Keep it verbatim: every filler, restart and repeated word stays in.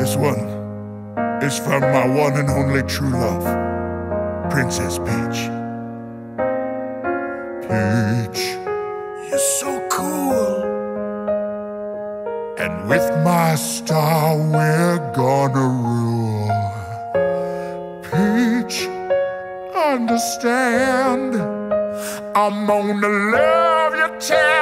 This one is from my one and only true love, Princess Peach. Peach, you're so cool, and with my star we're gonna rule. Peach, understand, I'm gonna love you till